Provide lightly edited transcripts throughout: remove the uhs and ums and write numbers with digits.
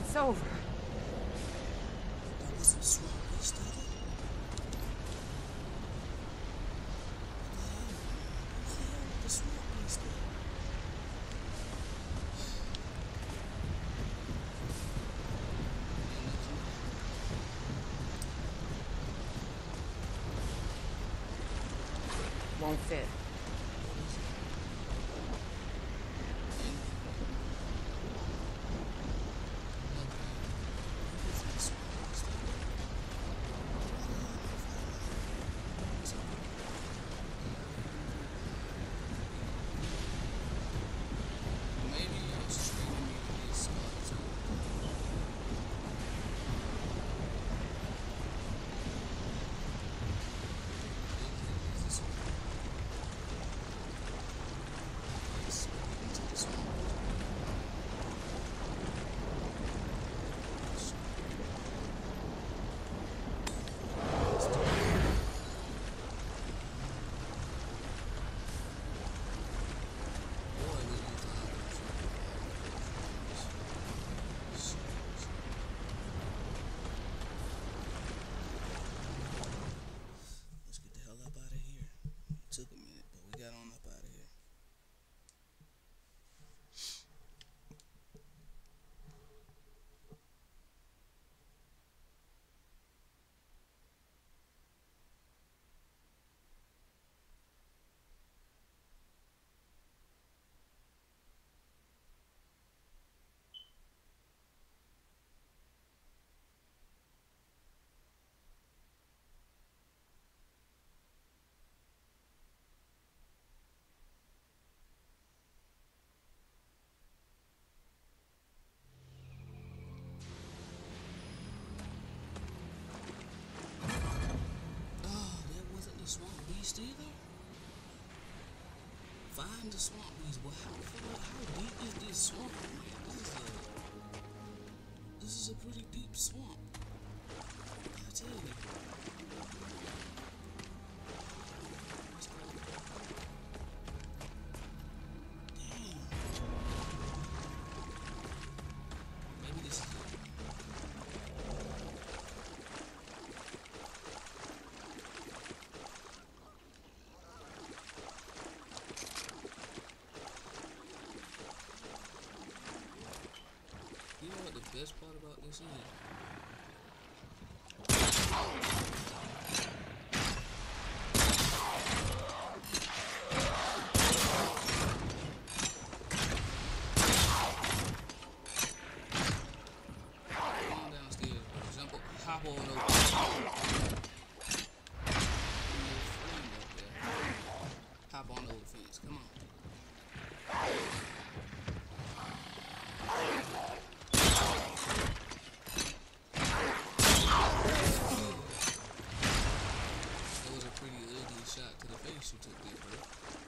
It's over. That wasn't a swamp beast, either. What the hell with the swamp beast there? Won't fit. Swamp beast either? Find the swamp beast. Well, how deep is this swamp, man? This is a pretty deep swamp. I tell you. Damn. Maybe this is it. You know what the best part about this is? Come on downstairs, jump up, hop on over. Hop on over the fence, come on. Shot to the face you took there, bro.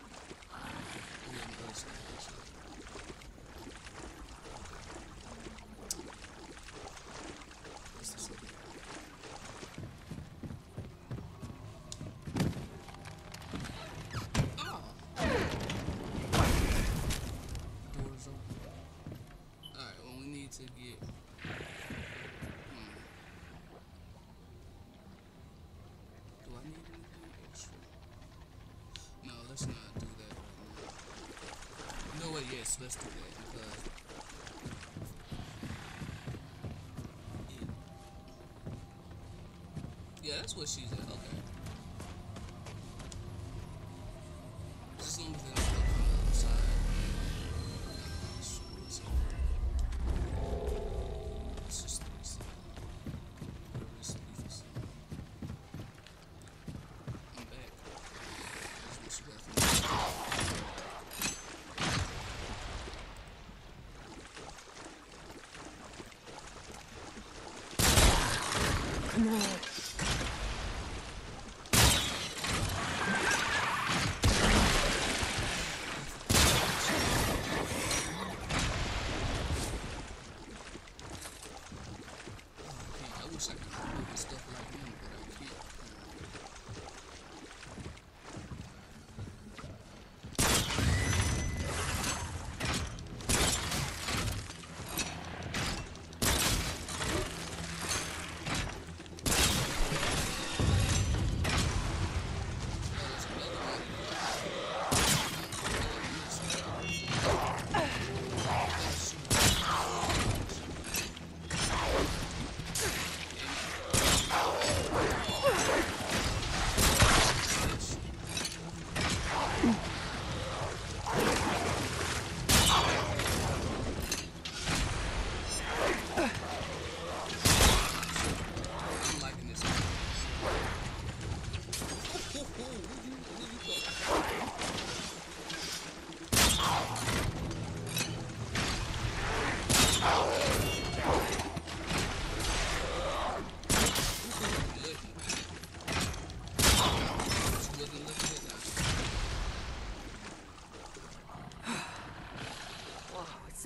Oh. Doors open. Alright, well we need to get do I need anything extra? No, let's not do that right now. No way, yes, let's do that because yeah, that's what she's at, okay. Just as long as they're not looking on the other side. Let's just I'm back. That's what you got for me. Come on. I wish I could do stuff like him, but I can't.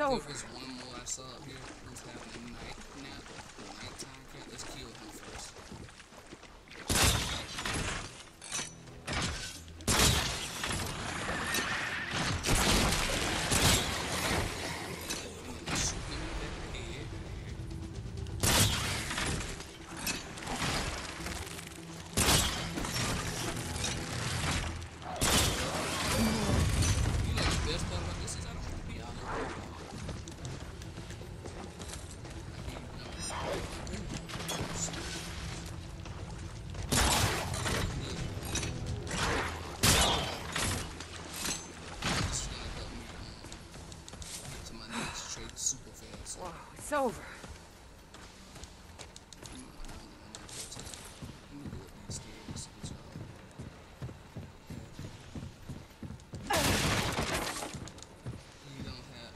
There over. was one more I saw up here who's having a night nap, nighttime cat. Let's kill him first. And then shoot him in the back of the head. You know the best part about this is I don't have to be out here. Super fast. Wow, it's over. Let me go up these stairs. You don't have.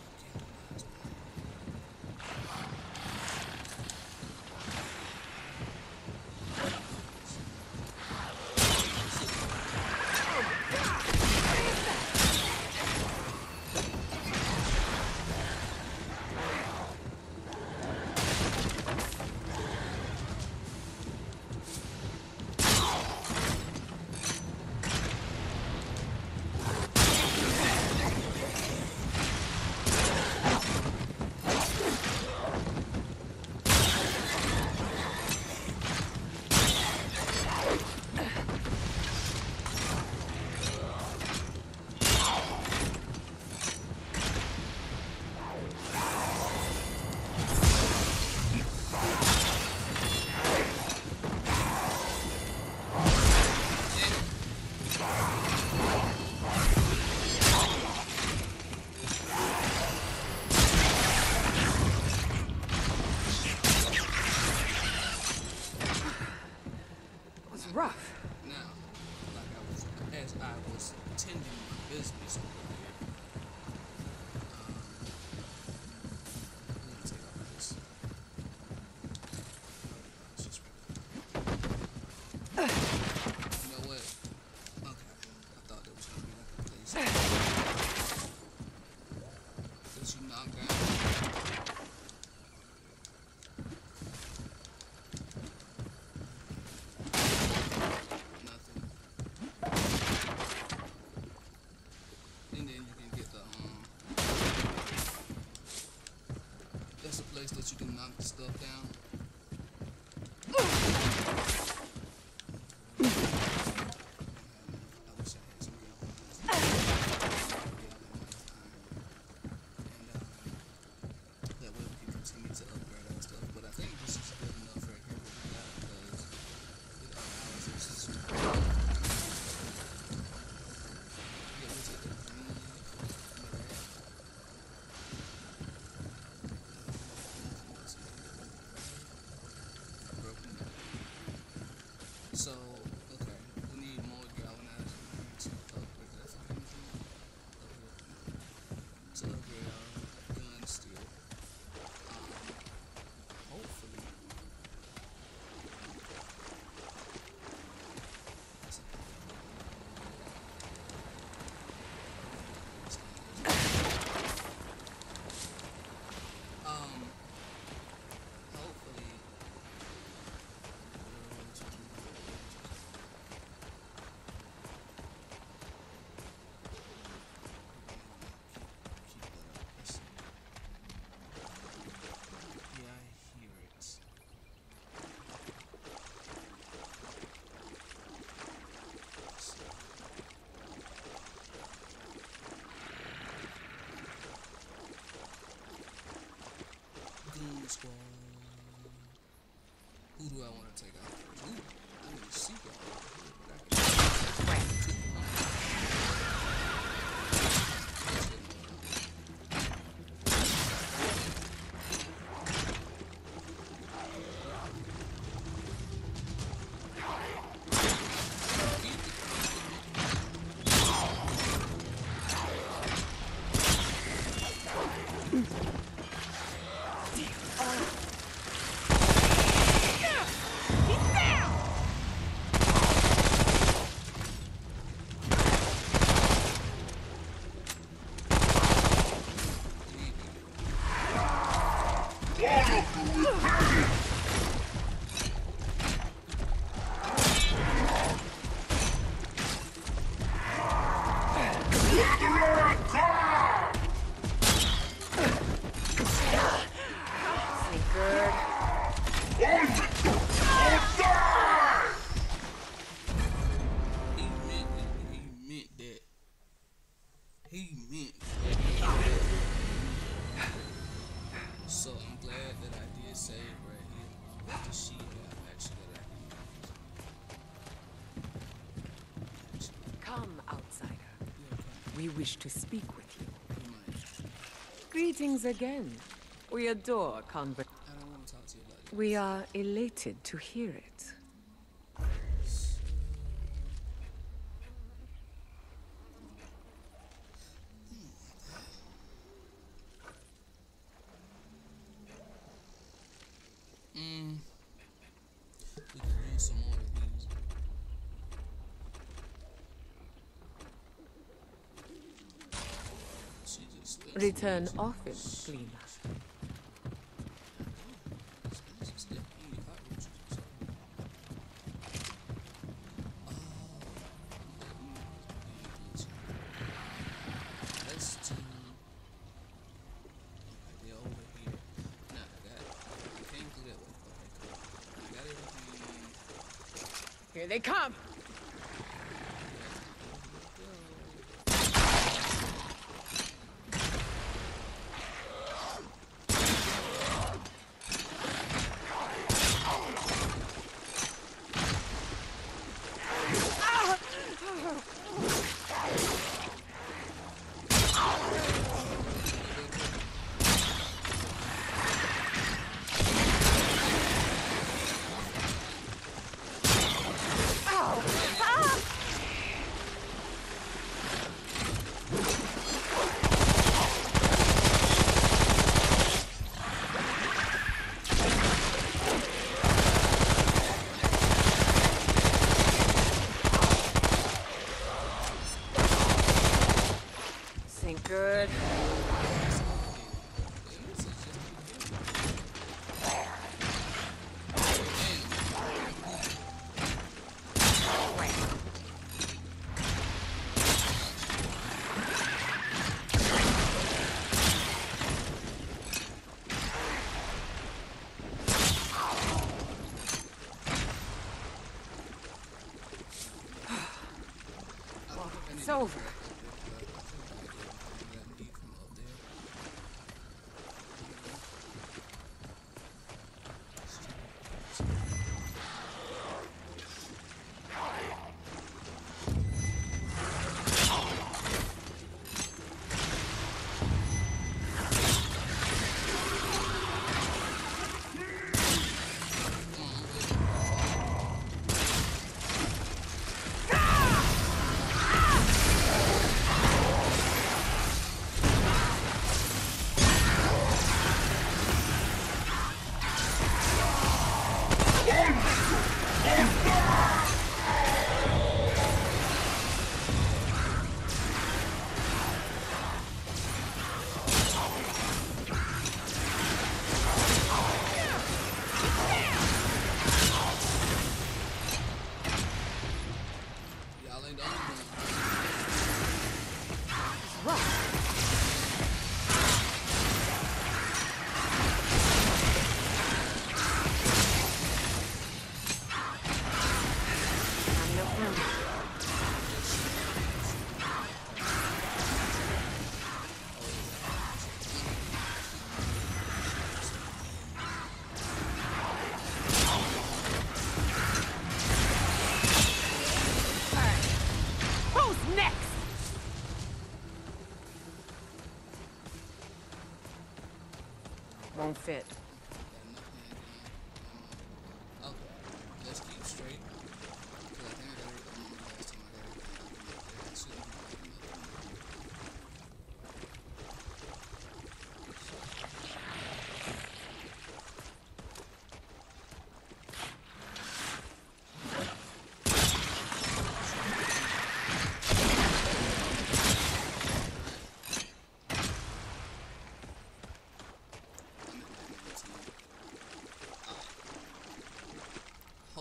Rough. Now, as I was tending my business over here, I'm gonna take all of this. It's just you know what? Okay, I thought there was gonna be like a place that you knock down. And then you can get the that's a place that you can knock the stuff down. I wish I had some real ones. And that way we can continue to upgrade our stuff. But I think this is good enough right here what we got because it allows us to so, okay, we need more galvanized to upgrade that. To upgrade our gun steel. Hopefully. Hopefully. Yeah, I hear it. Goon Squad. Who do I want to take out first? Ooh, I need to see y'all over here, but I can. He meant so I'm glad that I did save right here with the sheet actually that I did. Come, outsider. Yeah, okay. We wish to speak with you. You might. Greetings again. We adore conversation. I don't want to talk to you about this. We are elated to hear it. We could use some more of these. She just Return office, Gleaner. Let's do. They're over here. Nah, I got it. I can't go that way. Okay, cool. I got everything. Here they come! Good. It's over. Won't fit. Okay, let's keep straight. Cause I think I got everything last time I got everything.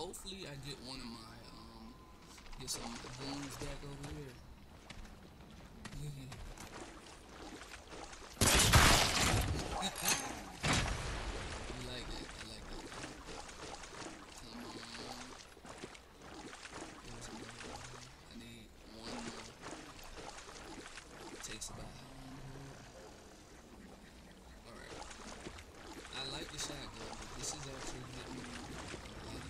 hopefully I get one of my get some boons back over here. I like that. I like that. Come on. There's another one. I need one more. Takes about how long? Alright. I like the shotgun, but this is actually hitting me a lot.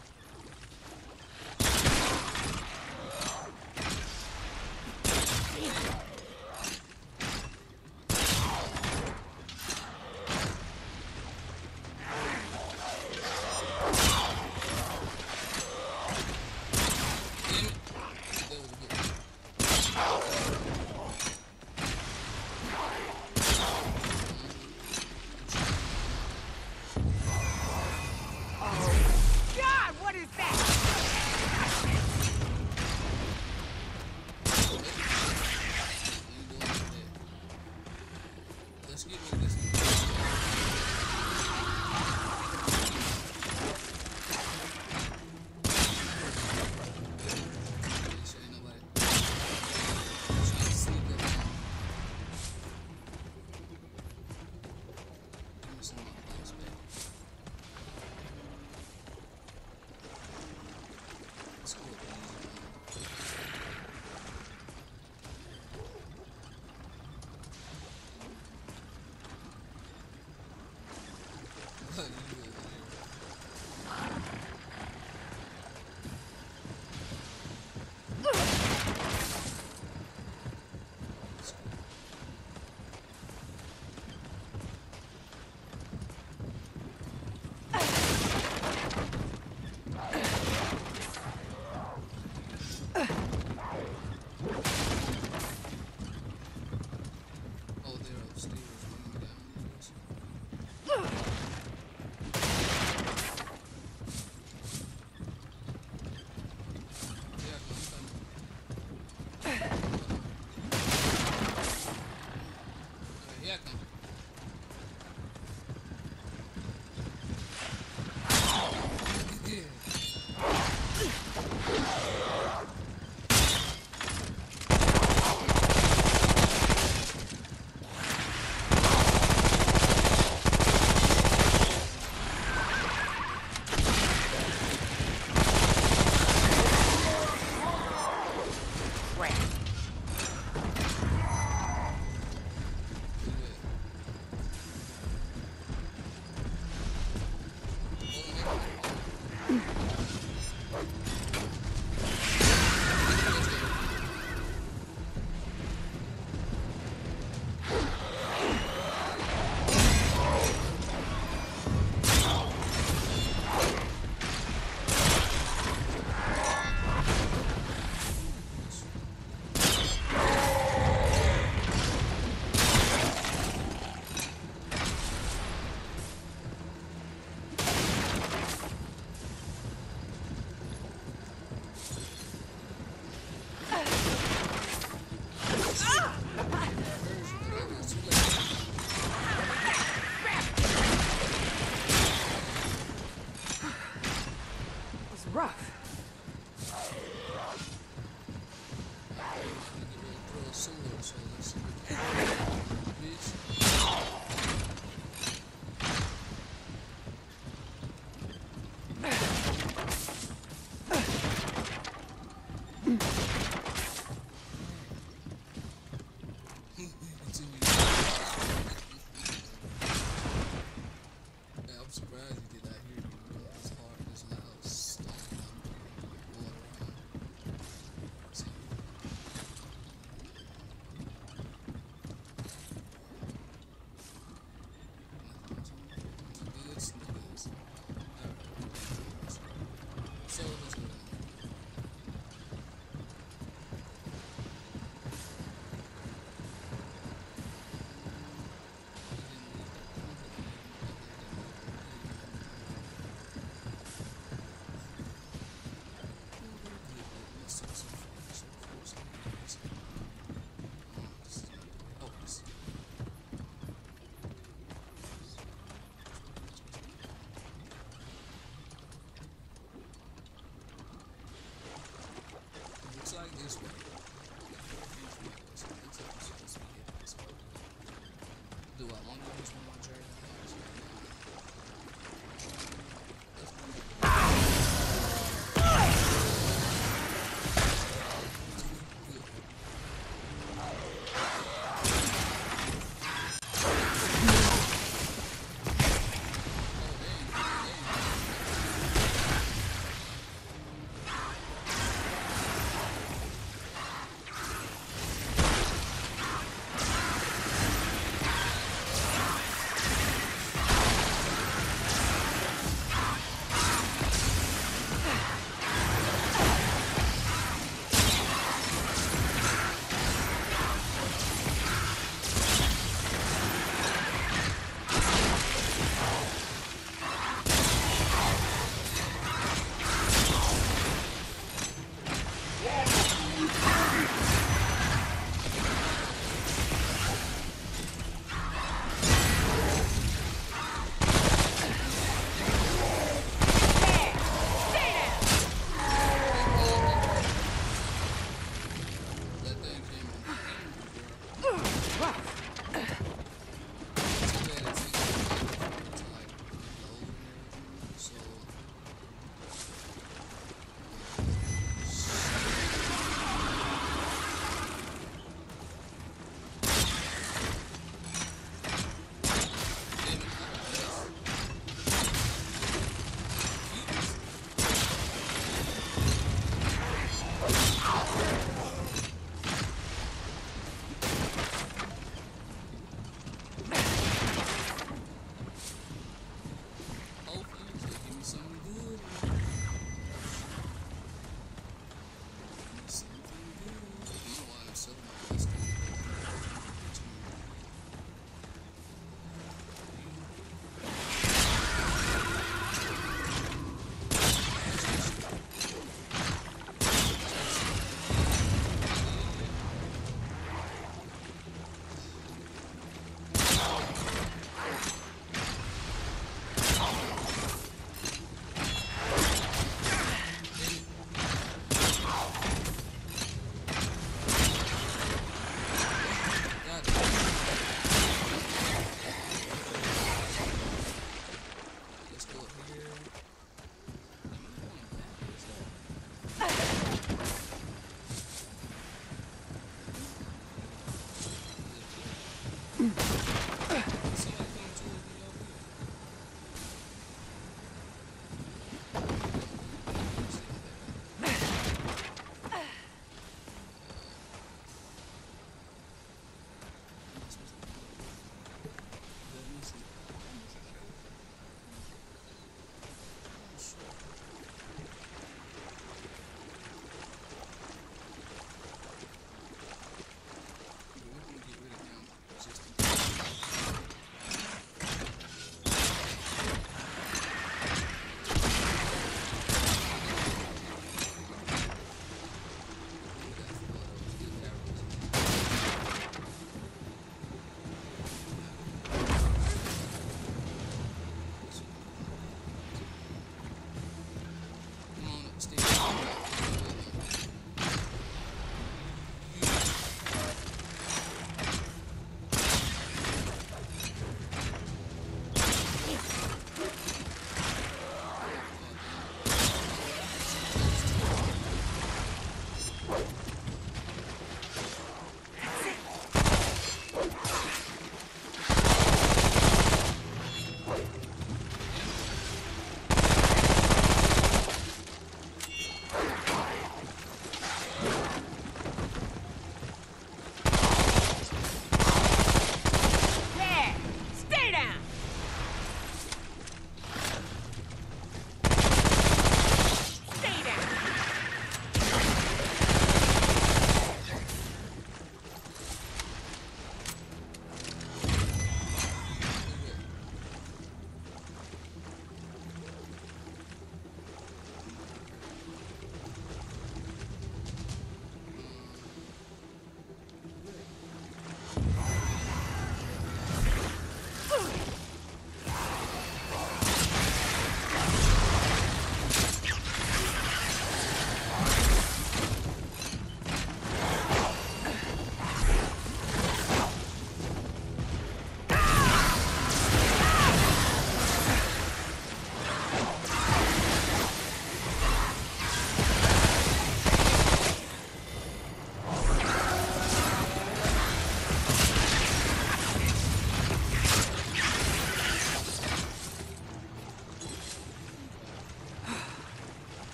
God, what is that? Let's get rid of this. Make sure ain't nobody trying to sneak up on me. Give me some of my bullets back. Let's go with these. What are you doing here? Let's go. Oh, they're upstairs running down here. Yeah, I'm coming. Alright, here I come. Yeah. Crap. It was rough. Throw a sword, so let's see what bitch. Yeah, I'm surprised you did not hear me with this hard, this loud stomping I'm going around. See. So let's go down.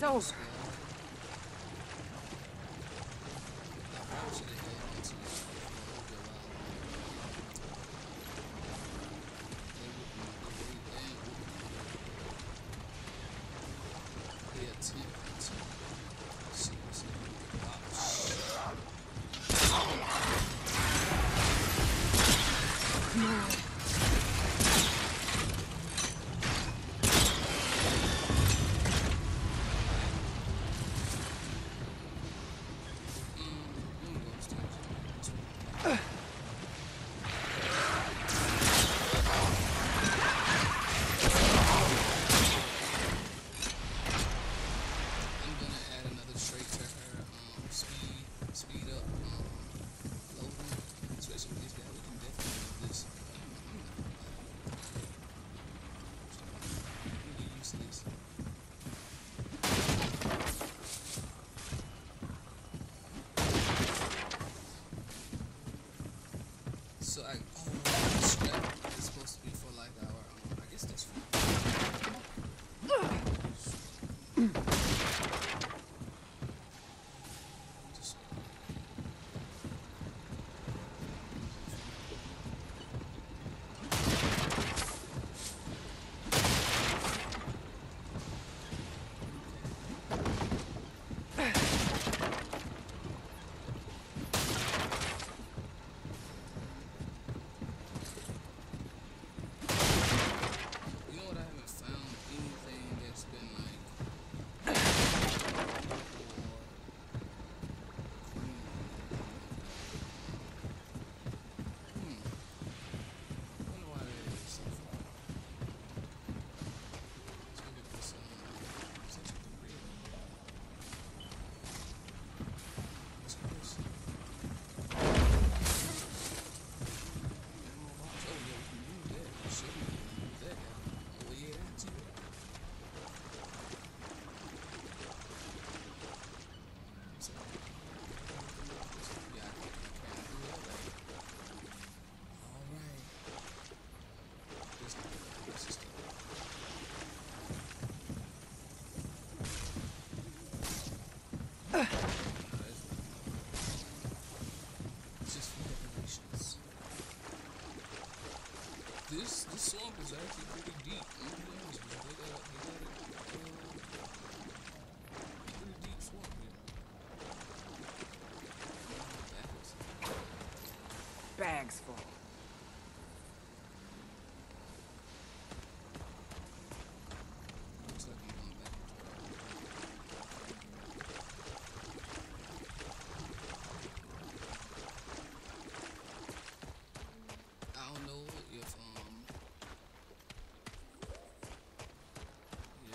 It's over. So scrap is supposed to be for like our, I guess that's for. This swamp is actually pretty deep. I'm gonna be honest with you. They got pretty deep swamp here. Bags full. Looks like I'm going back. I don't know if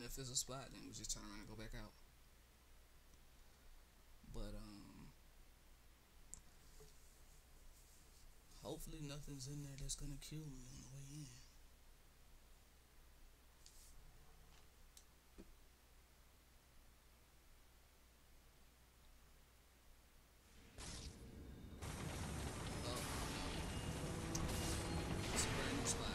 if there's a spot, then we just turn around and go back out. But hopefully nothing's in there that's gonna kill me on the way in. It's a brand new spot.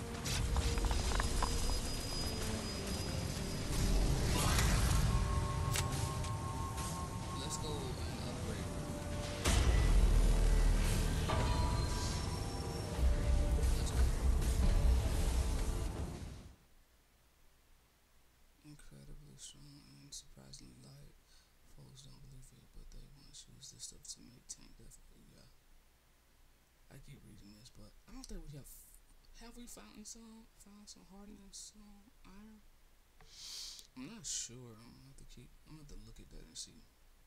Let's go and upgrade. Let's go. Incredibly strong and surprisingly light. Folks don't believe it, but they want to use this stuff to make tank definitely. Yeah. I keep reading this, but I don't think we have. Have we found some hardness, some iron? I'm not sure. I'm gonna have to look at that and see.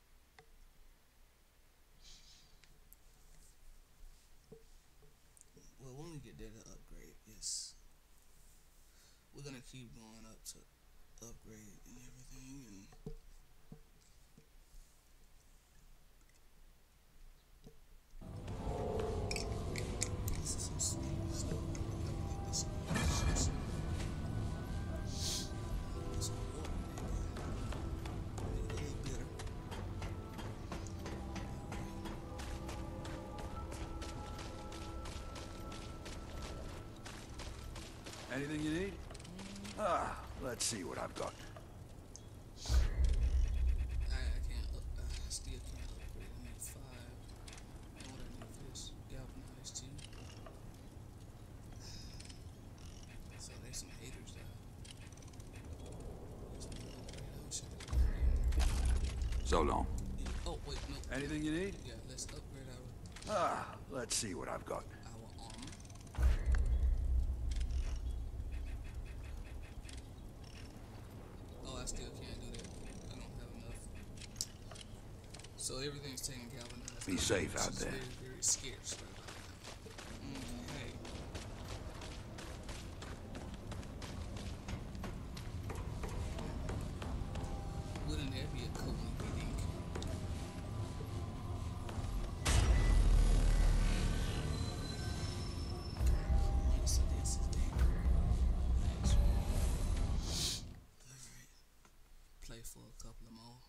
Well, when we get there to upgrade, yes, we're gonna keep going up to upgrade and everything, and this is some sweet stuff. This is some water. Make it a little bitter. Anything you need? Let's see what I've got. I still can't upgrade. I need 5. And what I need for this? Galvanized 2. So there's some haters there. There's one upgrade. I wish I could. So long. Oh, wait, no. Anything you need? Yeah, let's upgrade our Let's see what I've got. armor. Oh, I still can't do that. I don't have enough. So everything's taken galvanized. Be safe out there. Very, very scarce right now. Hey. Wouldn't that be a cool movie? So this is it. Thanks. Alright. Play for a couple of more.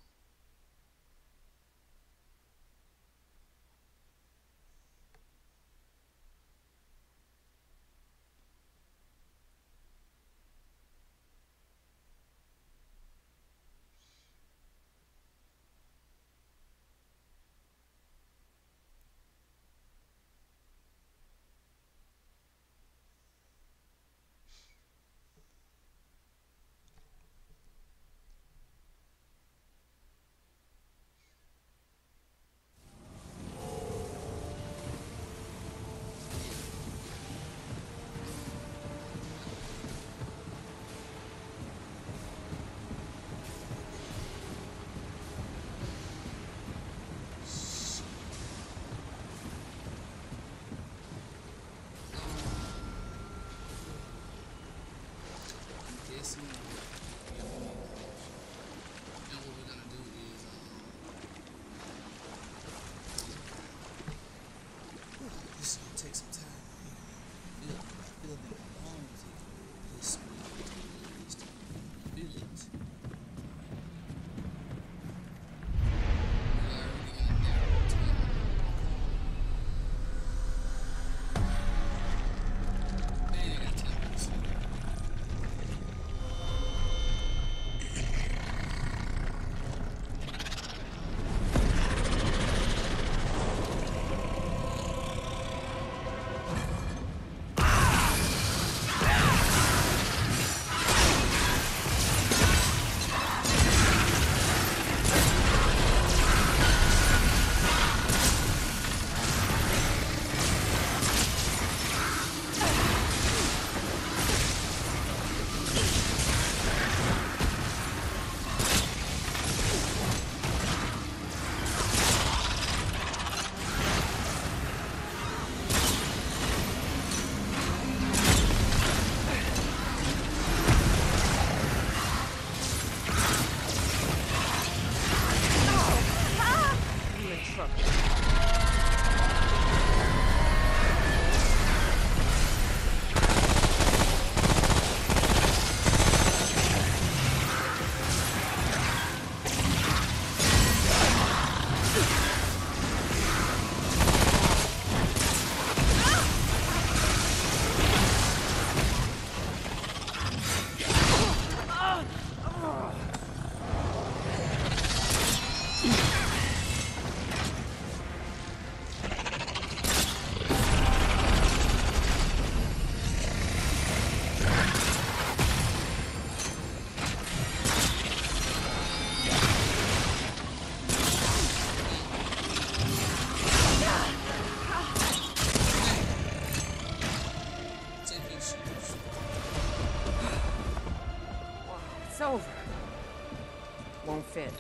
over. Won't fit.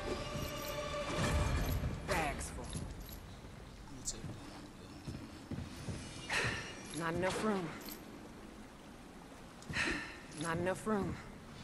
Bags full. I'm gonna take it. Not enough room. Not enough room.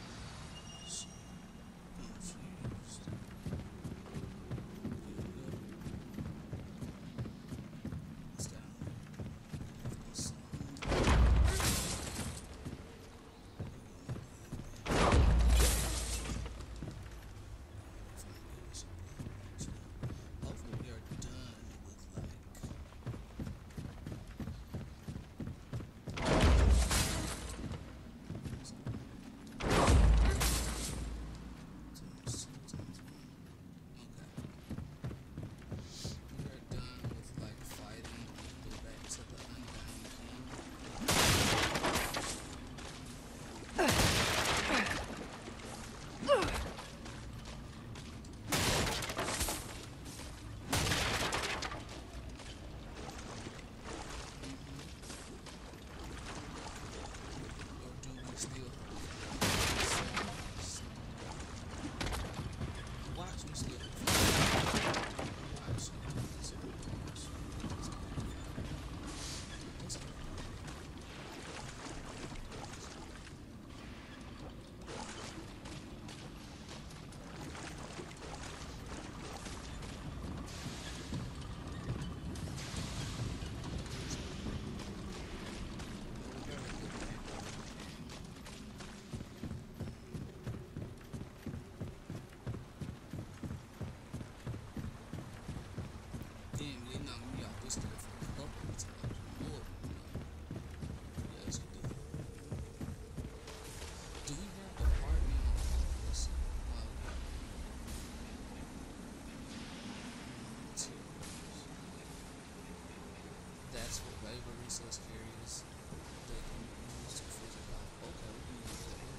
Resource carriers that can be used to filter out. Okay, we can use that.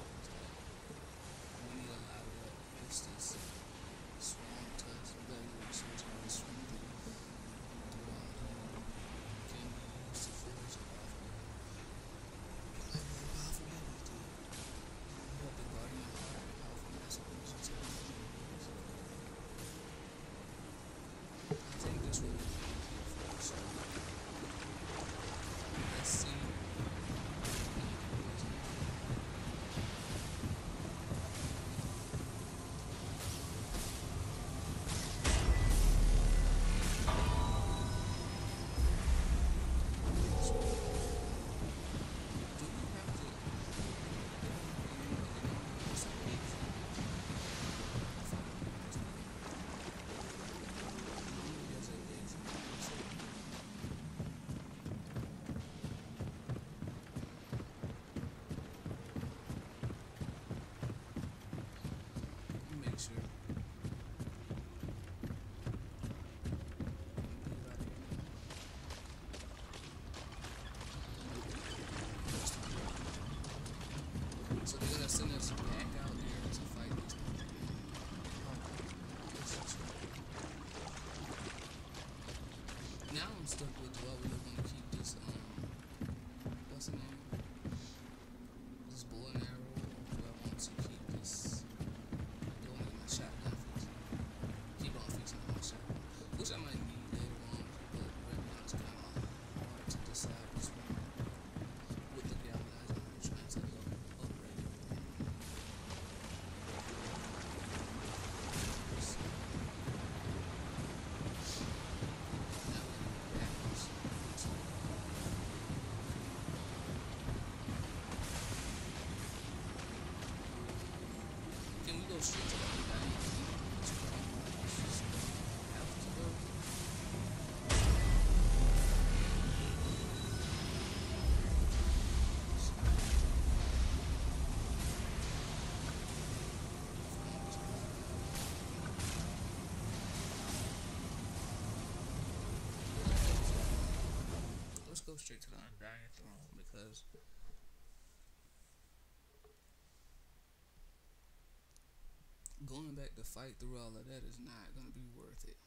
We need a lot of that. It's this swamp tusk. We gotta get resource carriers from the throughout can be used to filter off. Like really powerful everything. We have the guardian heart, powerful masterpiece. I think this will be so. Let's see. So they're gonna send us back out there to fight these things. Now I'm stuck with, do I really want to keep this, what's the name? This bow and arrow, or do I want to keep this, do I need my shotgun fixing? Keep on fixing my shotgun. Which I might need later on, but right now it's kind of hard to decide which one. With the galvanizer, I'm trying to upgrade everything. Can we go straight to the other guy? Let's go straight to the Undying Throne because going back to fight through all of that is not going to be worth it.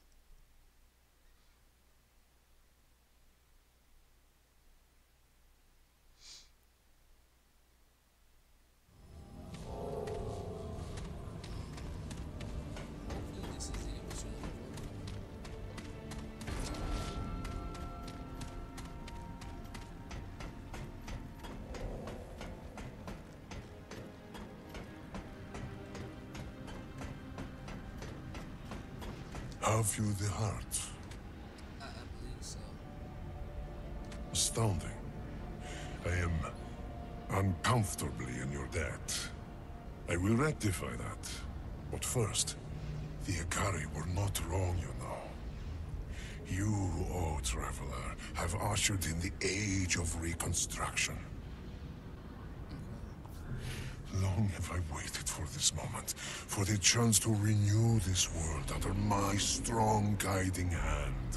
Have you the heart? I believe so. Astounding. I am uncomfortably in your debt. I will rectify that. But first, the Ikari were not wrong, you know. You, oh traveler, have ushered in the age of reconstruction. Long have I waited for this moment, for the chance to renew this world under my strong guiding hand.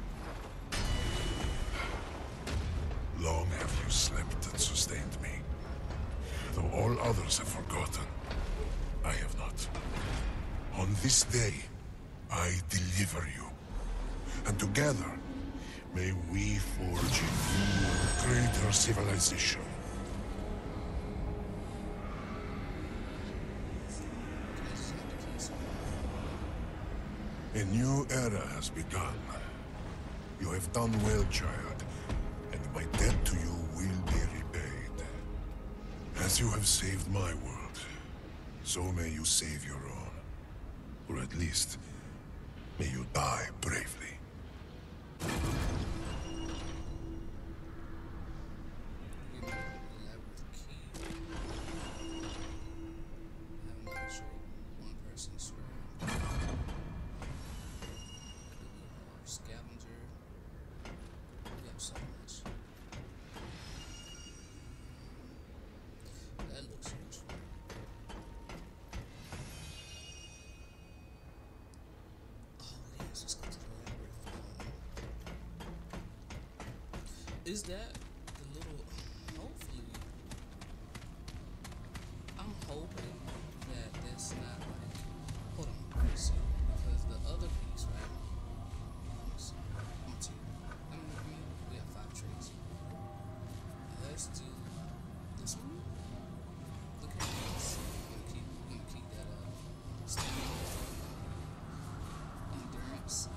Long have you slept and sustained me. Though all others have forgotten, I have not. On this day, I deliver you. And together, may we forge a new, greater civilization. A new era has begun. You have done well, child, and my debt to you will be repaid. As you have saved my world, so may you save your own. Or at least, may you die bravely. Is that the little, hopefully, I'm hoping that that's not like, hold on, let me see, because the other piece, right, let me see, I mean, we have 5 trays. Let's do this one. Look at this. I'm gonna keep that stamina, endurance.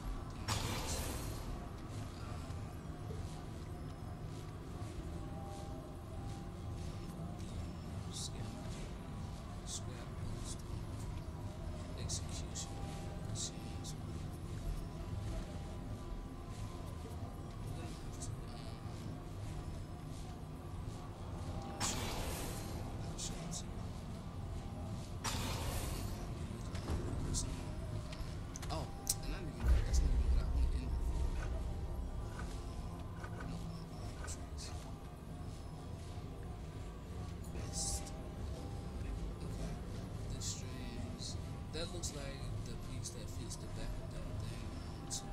That looks like the piece that fits the back of that thing onto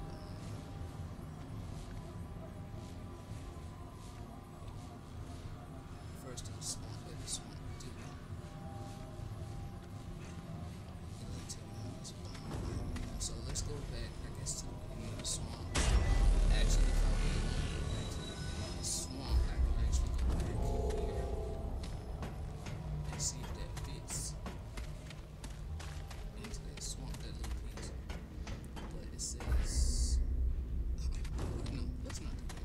first of the swamp, let the swamp do it. So let's go back, I guess, to the beginning of the swamp. Actually, if I really want to go back to the beginning of the swamp, I can actually go back here and see if that fits. Swamp, that little piece, but it says no, let's not do that.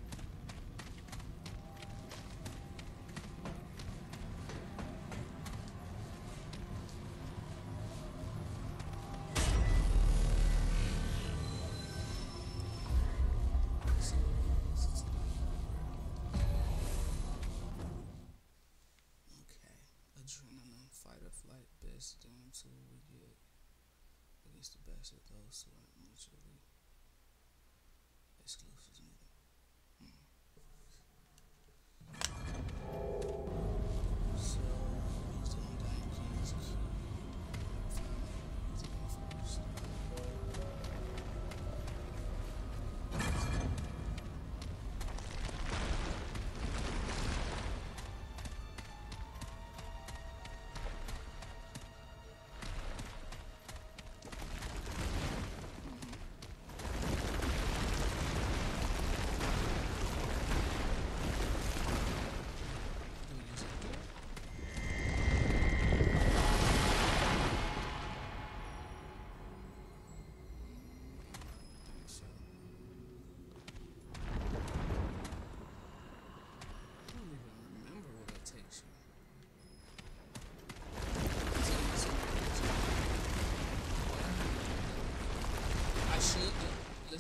Okay, adrenaline, fight or flight, best damn tool we get against the best of those who are mutually exclusive to me. So, use the undying king's key. First.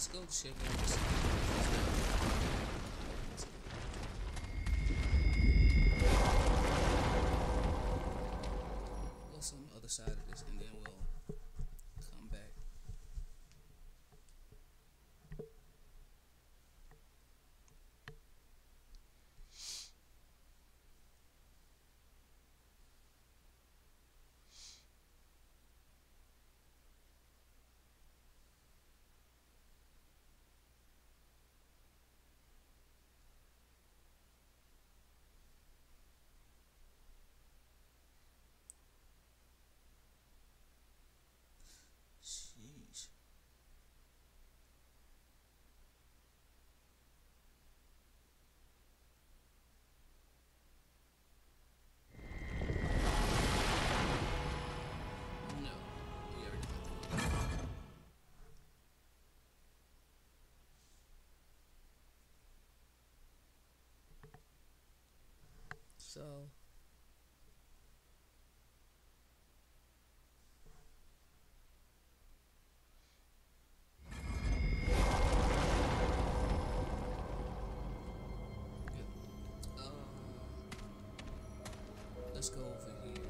go check out this. What's on the other side of this, and then we'll come back. Sheesh. No, we already went through it. So yeah. Let's go over here.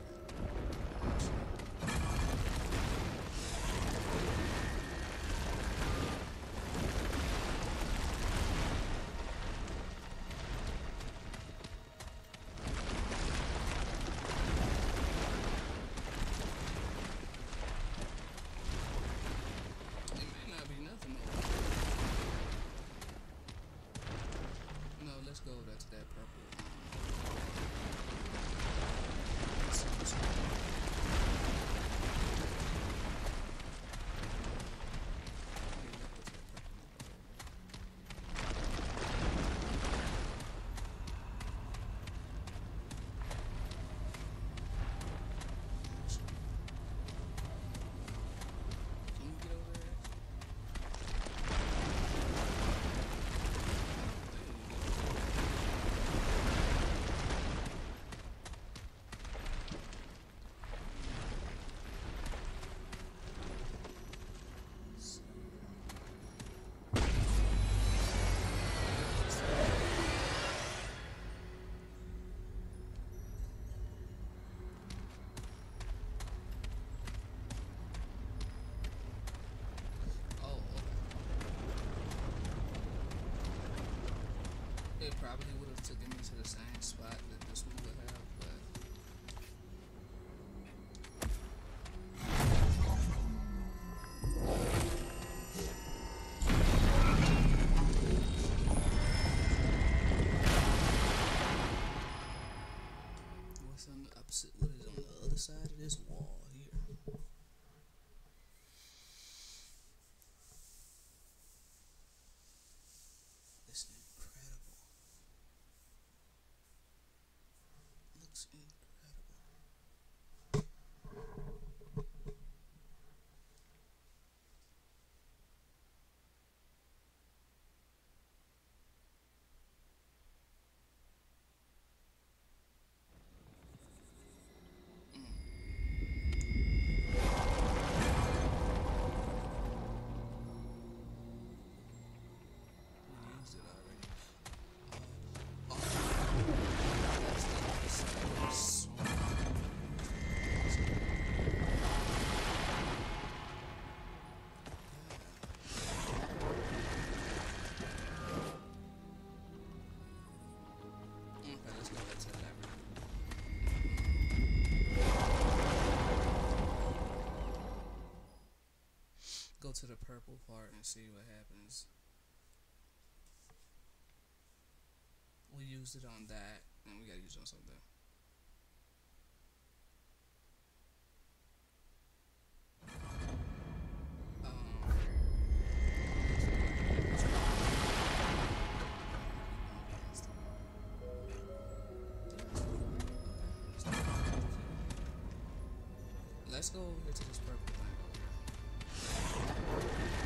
It may not be nothing over here. No, let's go over to that purple. Can you get over there? Oh, okay. It probably would have taken me to the same spot that this one would have, but what's on the opposite? What is on the other side of this wall here? It's incredible. Looks incredible. We used it already. That's the other side of the swamp. Okay, let's go back to the labyrinth. Go to the purple part and see what happens. We used it on that, and we gotta use it on something. Let's go over here to this purple thing over here.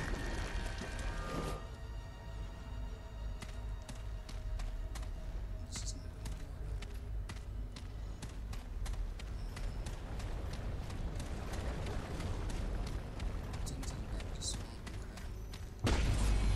This is not gonna be alright. Take me to the back of the swamp. Okay.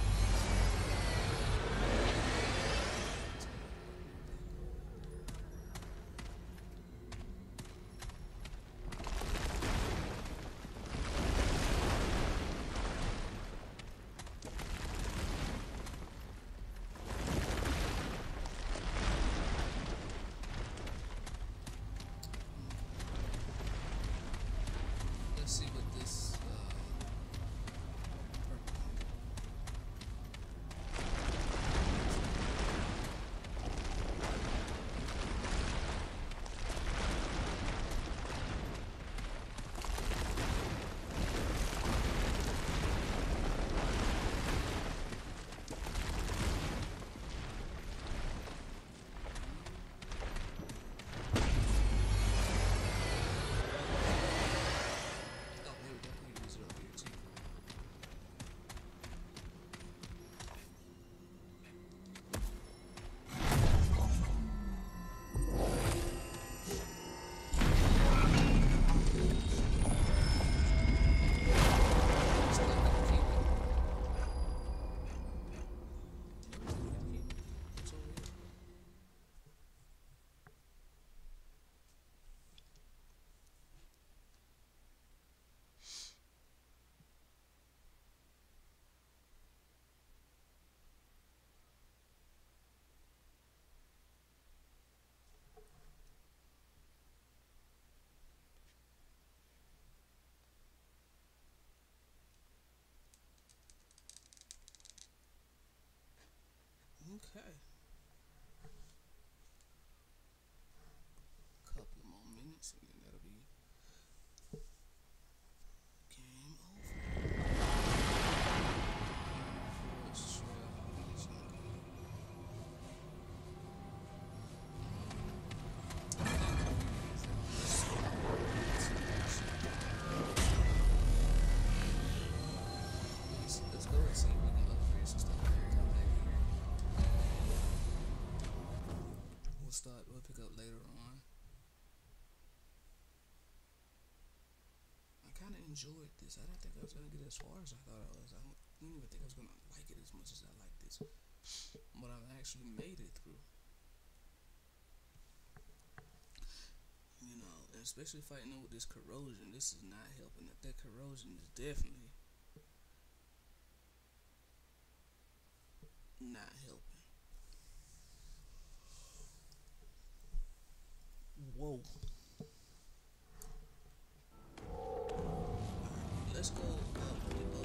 Okay. Couple more minutes and then that'll be game over. Forest Trail Mission. Let's go and see if we can upgrade some stuff and then come back here. We'll pick up later on. I kind of enjoyed this. I didn't think I was going to get as far as I thought I was. I didn't even think I was going to like it as much as I like this. But I've actually made it through. You know, especially fighting with this corrosion. This is not helping. That corrosion is definitely not helping. Whoa. Let's go up.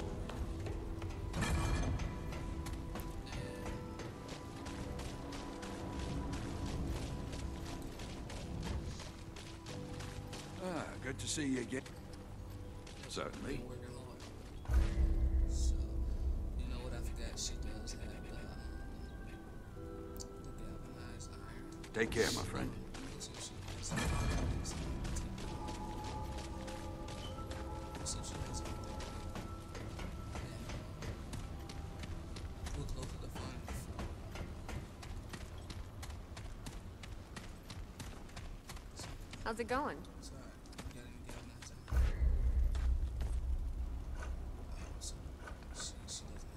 Good to see you again. Certainly. Working hard. So, you know what I forgot? She does have the galvanized iron. Take care, my friend. Let's see if she has everything. We're close to the final. How's it going? Sorry, you got any galvanized iron? So she doesn't have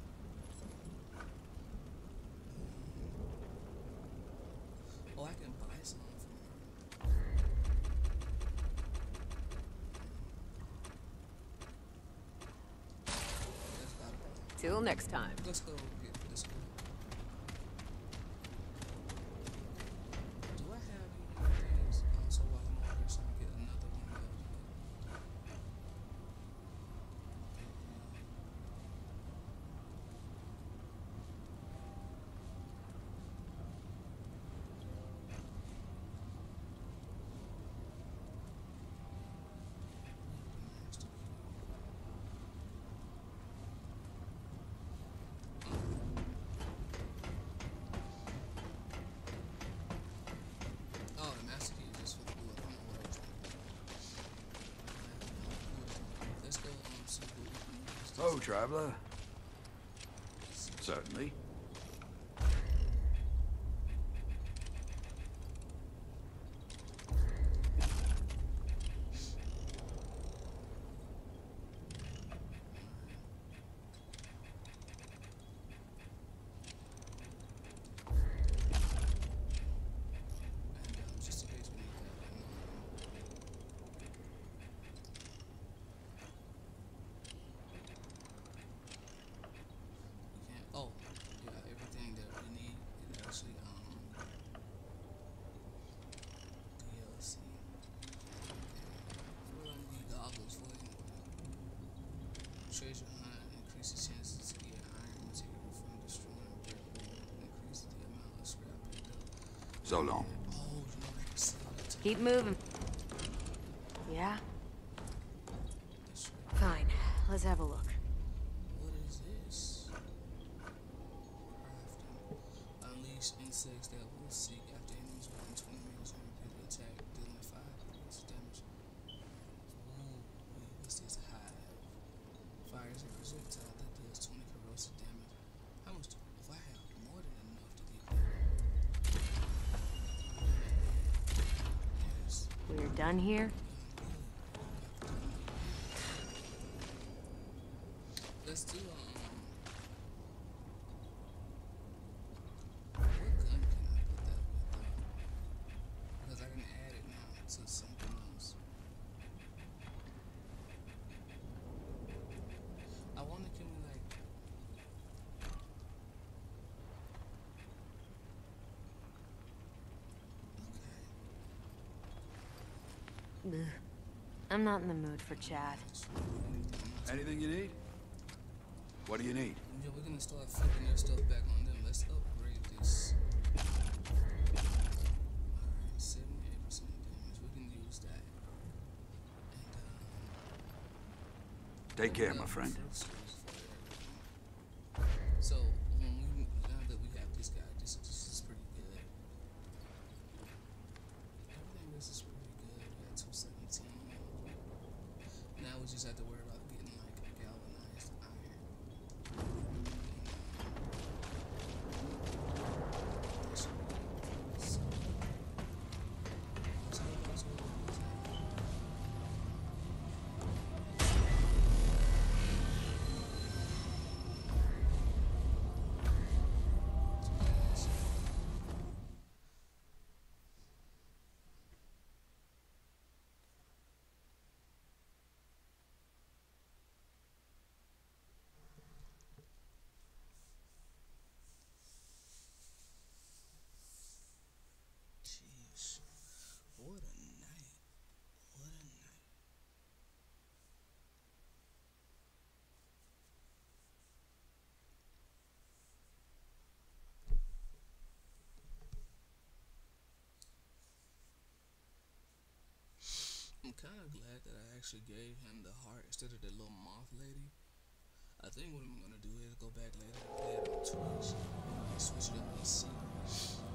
any. Oh, I can buy some from her. That's about it. Till next time. Let's go get this one. Do I have any things? So while I'm over here, so I can get another one of those. Oh, the master key is just for the blue. I don't know what I was thinking. Let's go see what we can use. Oh, traveler. Certainly. And just in case we need that. We can't. Oh, yeah, everything that we need is actually DLC. What do I need goggles for anyway? Treasure hunt increases chances to get iron material from destroying brick wall. Increases the amount of scrap picked up. So long. Oh, you know I can sell that to Keep moving. Yeah? this shit. Fine. Let's have a look. What is this? Crafting. Unleash insects that will seek after enemies within 20 minutes and repeat the attack, dealing 5 points of damage. Ooh, wait, what's this? Hive. Fires a projectile that does 20 corrosive damage. How much do if I have more than enough to get that? Yes. We're done here? Let's do what gun can I put that with though? Because I can add it now to something else. I wonder can we like okay. Ugh. I'm not in the mood for chat. Anything you need? What do you need? Yeah, we're gonna start flipping their stuff back on them. Let's upgrade Take care, my friend. So now that we have this guy, this is pretty good. Everything this is pretty good. We got 217. Now we just have to worry about getting like a galvanized iron. Jeez, what a night! What a night! I'm kind of glad that I actually gave him the heart instead of the little moth lady. I think what I'm gonna do is go back later and play it on Twitch and switch it up and see